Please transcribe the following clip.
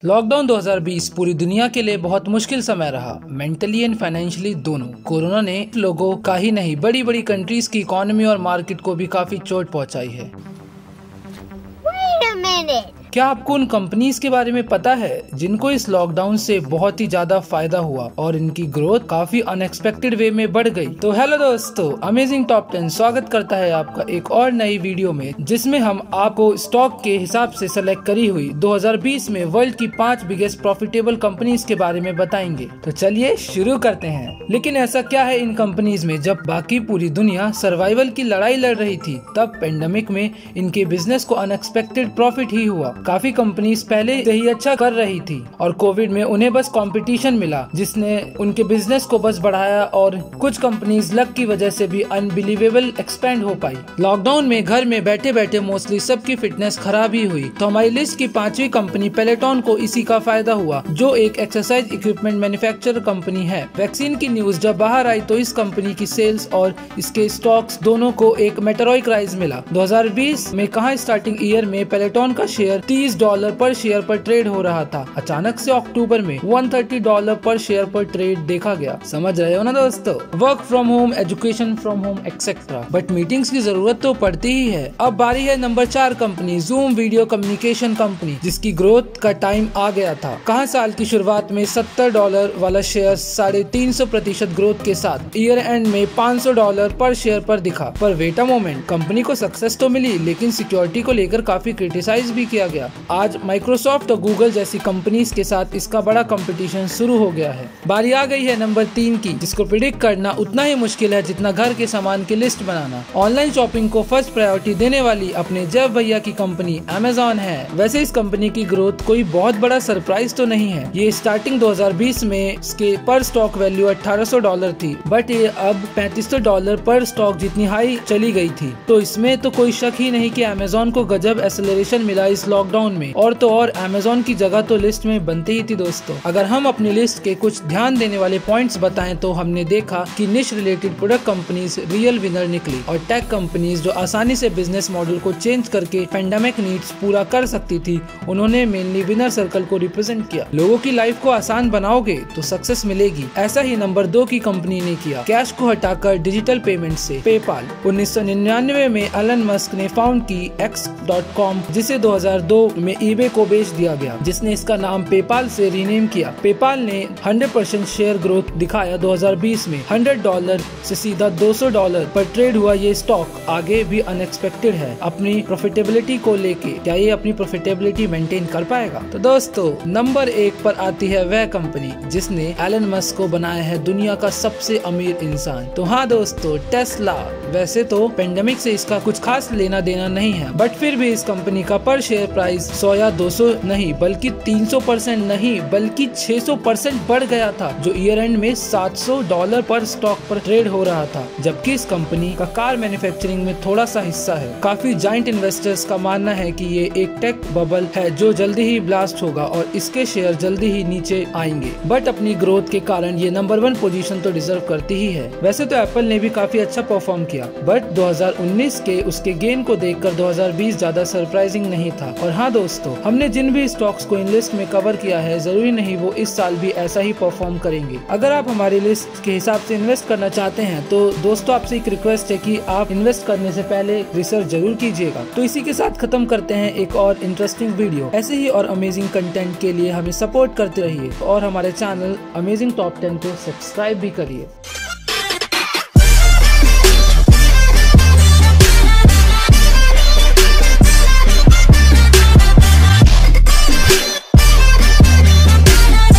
Lockdown 2020 पूरी दुनिया के लिए बहुत मुश्किल समय रहा, मेंटली एंड फाइनेंशियली दोनों। कोरोना ने लोगों का ही नहीं, बड़ी बड़ी कंट्रीज की इकोनॉमी और मार्केट को भी काफी चोट पहुंचाई है। क्या आपको उन कंपनीज के बारे में पता है जिनको इस लॉकडाउन से बहुत ही ज्यादा फायदा हुआ और इनकी ग्रोथ काफी अनएक्सपेक्टेड वे में बढ़ गई? तो हेलो दोस्तों, अमेजिंग टॉप 10 स्वागत करता है आपका एक और नई वीडियो में, जिसमें हम आपको स्टॉक के हिसाब से सेलेक्ट करी हुई 2020 में वर्ल्ड की 5 बिगेस्ट प्रॉफिटेबल कंपनीज के बारे में बताएंगे। तो चलिए शुरू करते हैं। लेकिन ऐसा क्या है इन कंपनीज में? जब बाकी पूरी दुनिया सर्वाइवल की लड़ाई लड़ रही थी, तब पेंडेमिक में इनके बिजनेस को अनएक्सपेक्टेड प्रॉफिट ही हुआ। काफी कंपनीज पहले से ही अच्छा कर रही थी और कोविड में उन्हें बस कंपटीशन मिला, जिसने उनके बिजनेस को बस बढ़ाया और कुछ कंपनीज लक की वजह से भी अनबिलीवेबल एक्सपेंड हो पाई। लॉकडाउन में घर में बैठे बैठे मोस्टली सबकी फिटनेस खराब ही हुई, तो हमारी लिस्ट की 5वीं कंपनी पेलेटॉन को इसी का फायदा हुआ, जो एक एक्सरसाइज इक्विपमेंट मैन्युफैक्चरर कंपनी है। वैक्सीन की न्यूज जब बाहर आई तो इस कंपनी की सेल्स और इसके स्टॉक्स दोनों को एक मेटेरोइक राइज मिला। 2020 में कहां स्टार्टिंग ईयर में पेलेटॉन का शेयर $30 पर शेयर पर ट्रेड हो रहा था, अचानक से अक्टूबर में $130 पर शेयर पर ट्रेड देखा गया। समझ रहे हो ना दोस्तों? Work from home, education from home etcetera, but meetings की जरूरत तो पड़ती ही है। अब बारी है number 4 company, Zoom video communication company, जिसकी ग्रोथ का टाइम आ गया था। कहां साल की शुरुआत में $70 वाला शेयर 350% ग्रोथ के साथ ईयर एंड में $500 पर शेयर पर दिखा। पर वेट अ मोमेंट, कंपनी को सक्सेस तो मिली, लेकिन सिक्योरिटी को लेकर काफी क्रिटिसाइज भी किया गया। आज माइक्रोसॉफ्ट और गूगल जैसी कंपनीज के साथ इसका बड़ा कंपटीशन शुरू हो गया है। बारी आ गई है नंबर 3 की, जिसको प्रिडिक्ट करना उतना ही मुश्किल है जितना घर के सामान की लिस्ट बनाना। ऑनलाइन शॉपिंग को फर्स्ट प्रायोरिटी देने वाली अपने जब भैया की कंपनी अमेजॉन है। वैसे इस कंपनी की ग्रोथ कोई बहुत बड़ा सरप्राइज तो नहीं है। ये स्टार्टिंग 2020 में इसके पर स्टॉक वैल्यू $1800 थी, बट ये अब $3500 पर स्टॉक जितनी हाई चली गई थी। तो इसमें तो कोई शक ही नहीं कि अमेजॉन को गजब एक्सेलरेशन मिला इस लॉकडाउन में। और अमेजॉन की जगह तो लिस्ट में बनती ही थी दोस्तों। अगर हम अपनी लिस्ट के कुछ ध्यान देने वाले पॉइंट्स बताएं तो हमने देखा कि niche related product companies real winner निकली और टेक कंपनीज जो आसानी से बिजनेस मॉडल को चेंज करके पेंडेमिक नीड्स पूरा कर सकती थी, उन्होंने मेनली विनर सर्कल को रिप्रेजेंट किया। लोगों की लाइफ को आसान बनाओगे तो सक्सेस मिलेगी। ऐसा ही नंबर 2 की कंपनी ने किया, कैश को हटाकर डिजिटल पेमेंट से। पेपाल 1999 में एलन मस्क ने फाउंड की X.com, जिसे 2002 में eBay को बेच दिया गया, जिसने इसका नाम पेपाल से रीनेम किया। पेपाल ने 100% शेयर ग्रोथ दिखाया। 2020 में $100 से सीधा $200 पर ट्रेड हुआ ये स्टॉक आगे भी अनएक्सपेक्टेड है। अपनी प्रॉफिटेबिलिटी को लेके क्या ये अपनी प्रॉफिटेबिलिटी मेंटेन कर पाएगा? तो दोस्तों नंबर 1 पर आती है वह कंपनी जिसने एलन मस्क को बनाया है दुनिया का सबसे अमीर इंसान। तो हाँ दोस्तों, टेस्ला। वैसे तो पेंडेमिक से इसका कुछ खास लेना देना नहीं है, बट फिर भी इस कंपनी का पर शेयर प्राइस 100 या 200 नहीं बल्कि 300% नहीं बल्कि 600% बढ़ गया था, जो ईयर एंड में $700 पर स्टॉक पर ट्रेड हो रहा था। जबकि इस कंपनी का कार मैन्युफैक्चरिंग में थोड़ा सा हिस्सा है। काफी जाइंट इन्वेस्टर्स का मानना है कि ये एक टेक बबल है जो जल्दी ही ब्लास्ट होगा और इसके शेयर जल्दी ही नीचे आएंगे, बट अपनी ग्रोथ के कारण ये नंबर 1 पोजीशन तो डिजर्व करती ही है। वैसे तो एप्पल ने भी काफी अच्छा परफॉर्म किया, बट 2019 के उसके गेन को देखकर 2020 ज्यादा सरप्राइजिंग नहीं था। और हाँ दोस्तों, हमने जिन भी स्टॉक्स को इन लिस्ट में कवर किया है, जरूरी नहीं वो इस साल भी ऐसा ही परफॉर्म करेंगे। अगर आप हमारी लिस्ट के हिसाब से इन्वेस्ट करना चाहते हैं तो दोस्तों आपसे एक रिक्वेस्ट है कि आप इन्वेस्ट करने से पहले रिसर्च जरूर कीजिएगा। तो इसी के साथ खत्म करते हैं एक और इंटरेस्टिंग वीडियो। ऐसे ही और अमेजिंग कंटेंट के लिए हमें सपोर्ट करते रहिए और हमारे चैनल अमेजिंग टॉप 10 को सब्सक्राइब भी करिए।